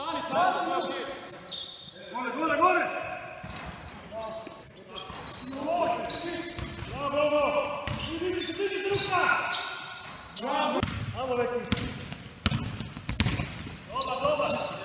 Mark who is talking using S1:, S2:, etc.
S1: Stani tamo,
S2: Gore, gore! Bravo! Vidi ruka! Bravo! Amo, Veki! Dobar!